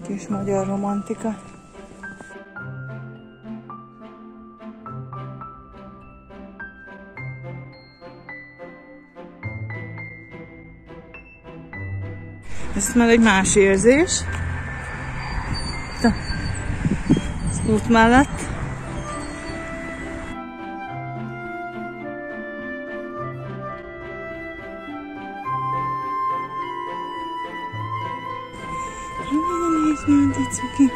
Kis magyar romantika. Ez már egy más érzés. Az út mellett. Nézd, milyen cuki.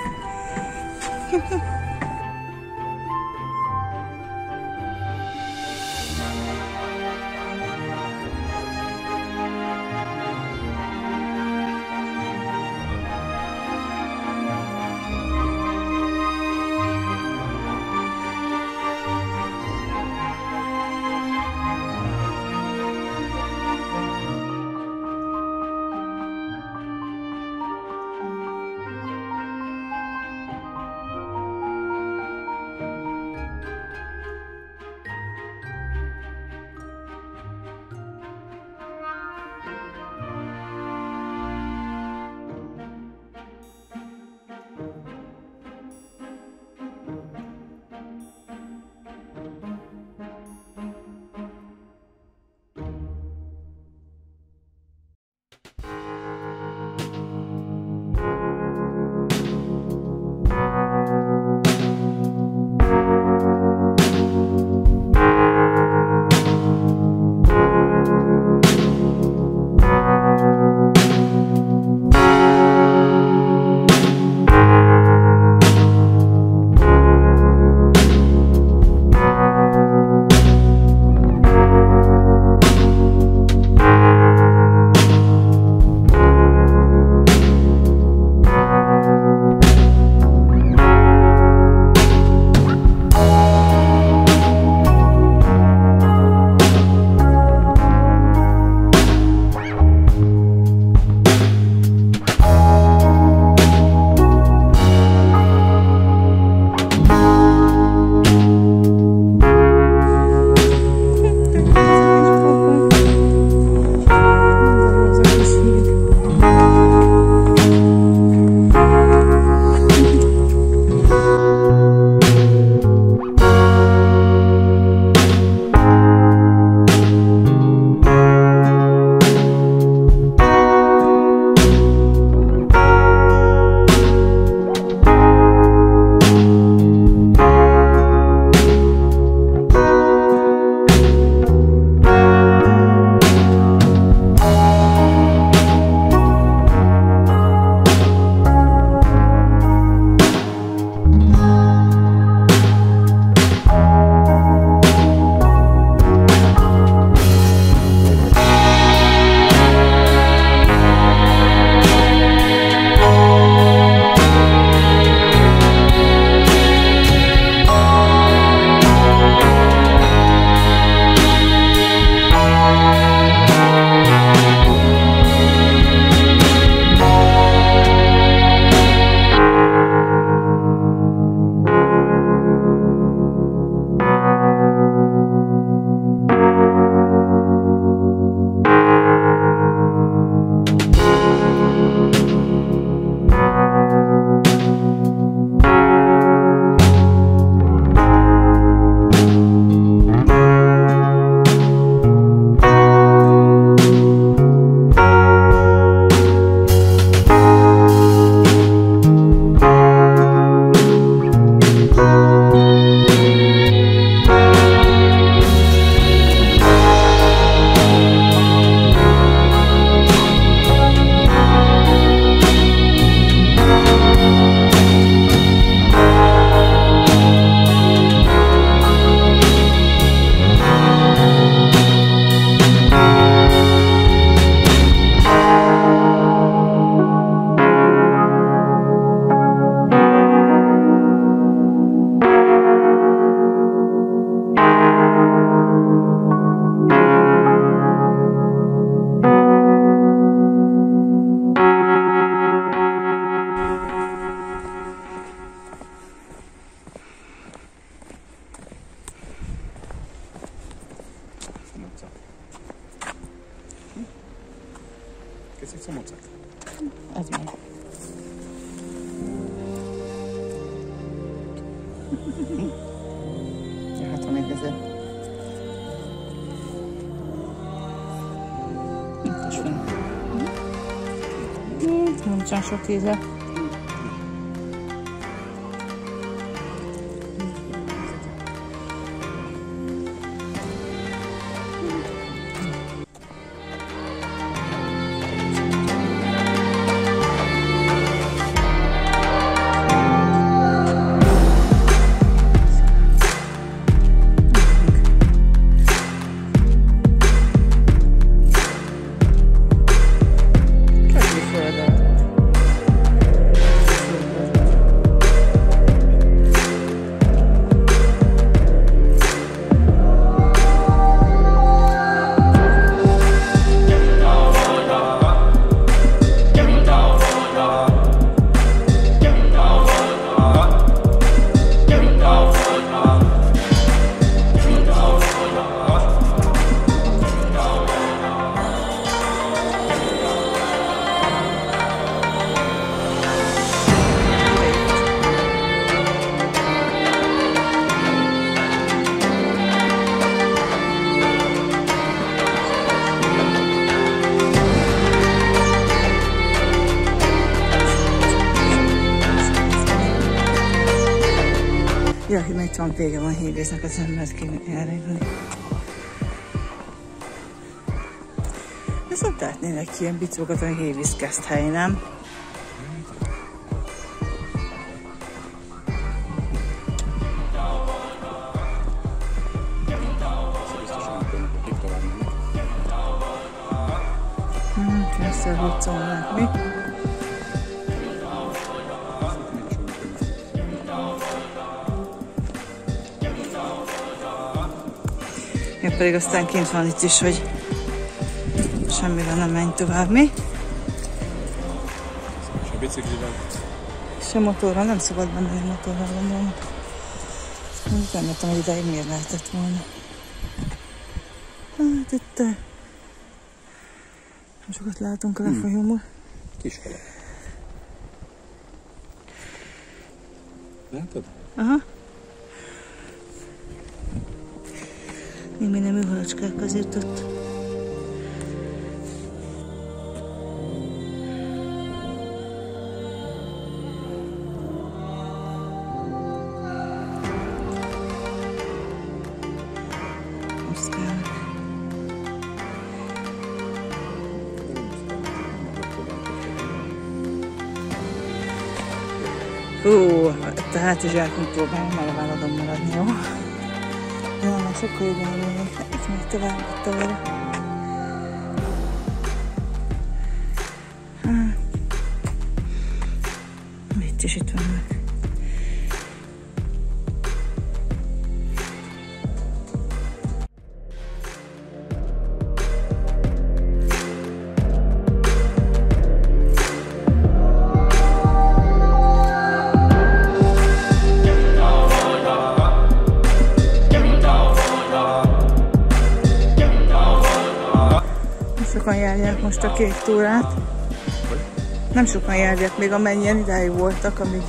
Kicsit szomorúak. Ez van. Ja, 61 000. Itt is van. Nincsen sok íze. Ja, itt van vége van Hévésznek, az embert kéne elrejteni. Viszont látnének ilyen bicókat a Hévíz Keszthely, nem? Kezdször hoccolnak, mi? Ja, pedig aztán kint van itt is, hogy semmivel nem menj tovább, mi? Se biciklivel? Se motorral, nem szabad benne motorral gondolom. Mondjuk nem értem, hogy ideig miért lehetett volna. Hát itt nem sokat látunk a lefolyómból. Kisfele. Látod? Aha. Még minden műholacskák azért ott. Hú, a hátizsákon próbálom elváladom maradni, jó? De nem, sokkal jobban örülnék, itt még tovább itt arra. Itt is itt vannak. Sokan járják most a kék túrát. Nem sokan járják még, amennyien idáig voltak, amíg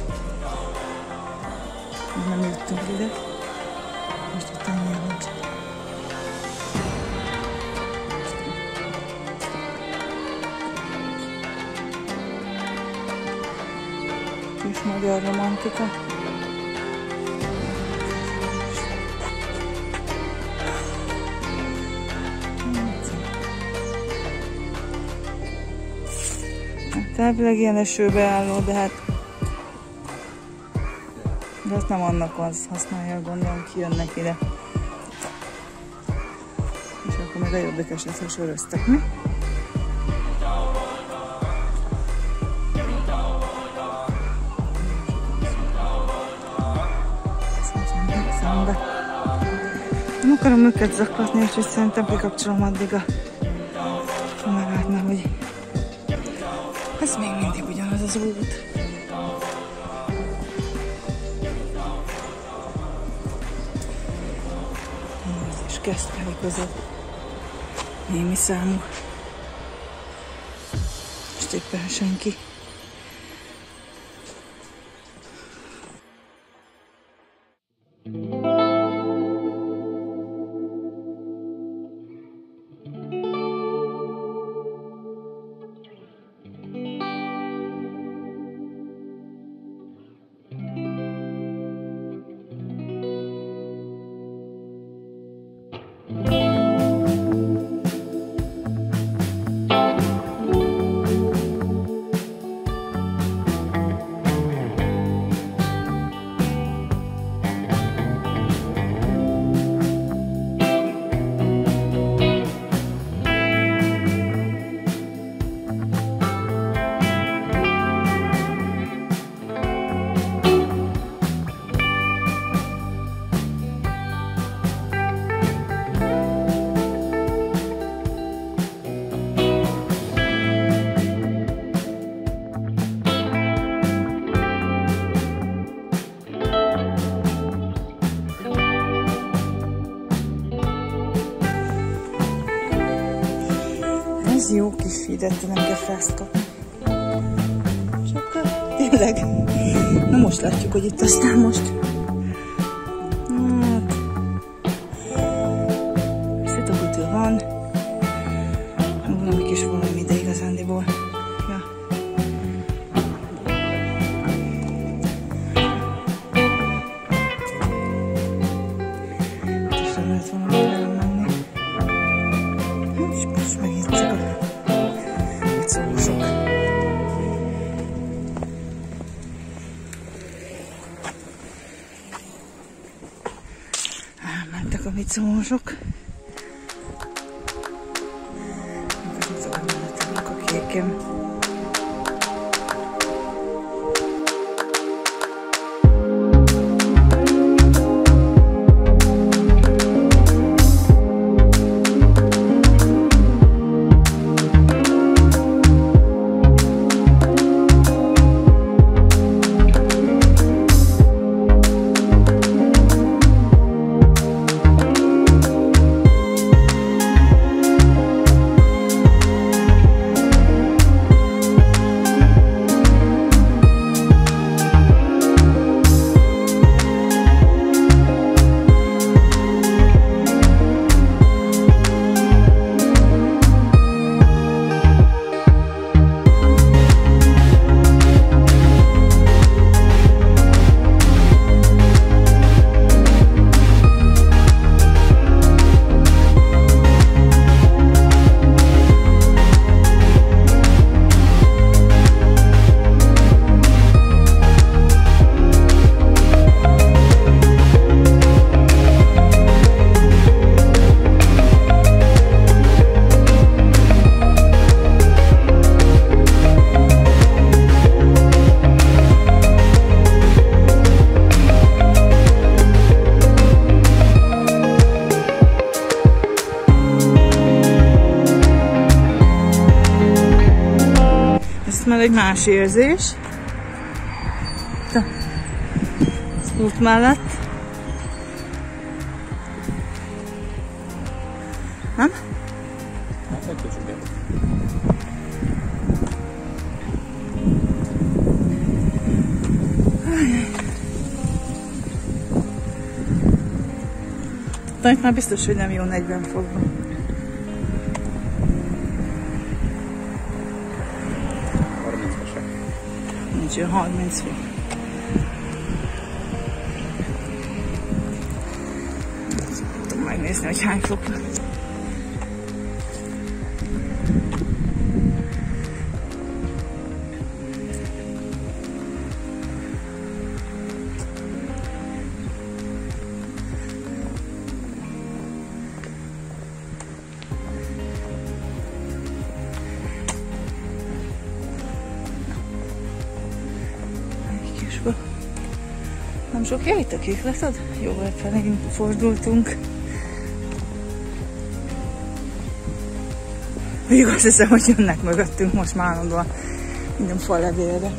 nem jöttünk ide. Most itt ennyi volt. És magyar romantika. Elvileg ilyen esőbeálló, de hát de azt nem annak használja, gondolom, ki jönnek ide. És akkor még a jobbikes lesz, hogy söröztek, mi? Nem akarom őket zaklatni, úgyhogy szerintem kikapcsolom addig a kamerát, mert hogy ez még mindig ugyanaz az út. És Keszthely között némi számú. Most éppen senki. Ez jó kis feedet, nem kell fast kapni. És akkor tényleg. Na most látjuk, hogy itt aztán most. Hát. Szitakötő van. Valami kis valami, de igazándiból. Ja. És nem lehet valami velem menni. És most megint csak a vicósok. Elmentek a vicósok. A kékem. Már egy más érzés. Az út mellett. Nem? Hát egy kicsit. De már biztos, hogy nem jó 40 fokban. Nincs olyan 30 fok. Tudom megnézni, hogy hány fok van. Nem sok itt a kék látod? Jó, felé fordultunk. Még azt hiszem, hogy jönnek mögöttünk most már állandóan minden fallevélre.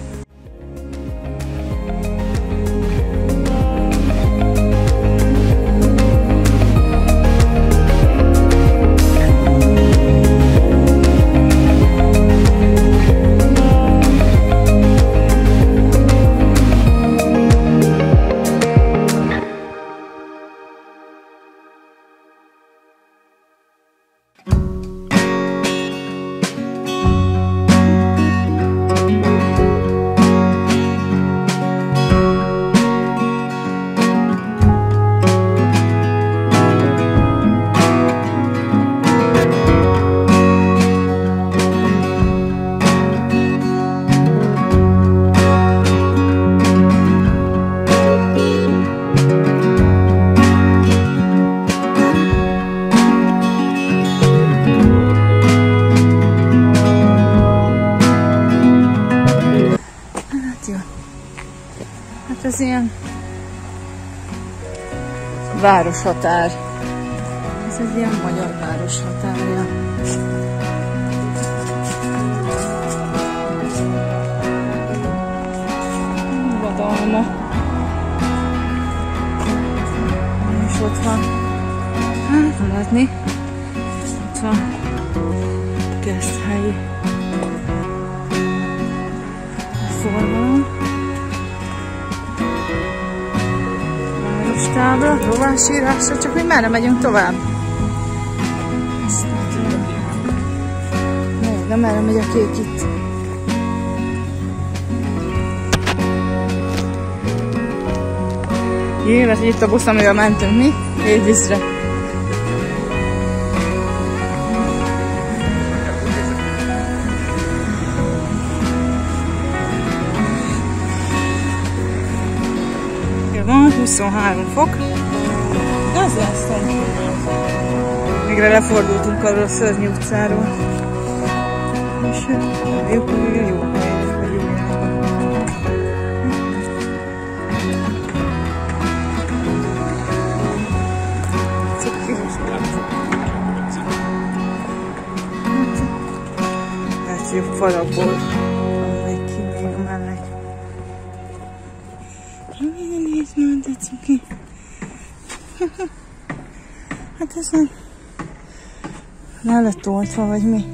Ez ilyen városhatár. Ez egy ilyen magyar városhatárja. Vadalma. És ott van. Hát, látni. Ott van Geszthelyi forgalom. Várostábla, rovásírásra, csak mi merre megyünk tovább? De merre megy a kék itt? Jé, mert itt a busz, amivel mentünk mi, Édviszre. Van 23 fok. De az lesz. Végre lefordultunk arról a szörnyű utcáról. És reméljük, hogy jó helyen vagyunk. Látszik, hogy falakból megy ki még a mellett. Nézd már, de cuki. Hát ez nem... Le lett oltva, vagy mi?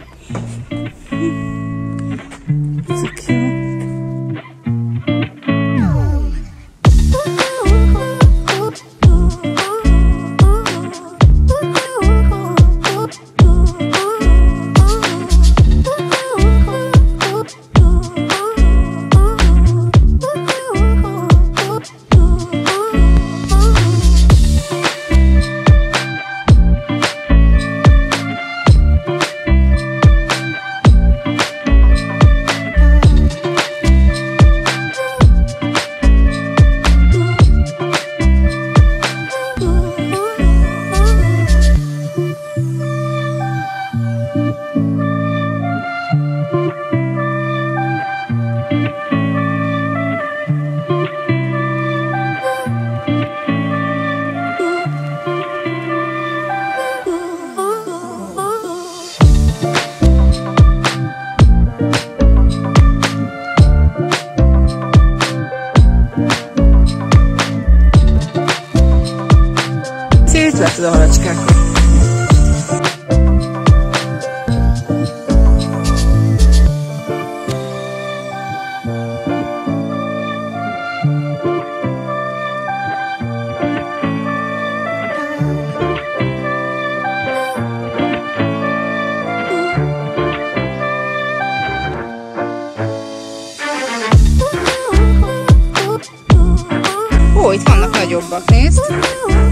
Cuki. Látod a halacskákat. Ó, itt vannak nagyobbak, nézd!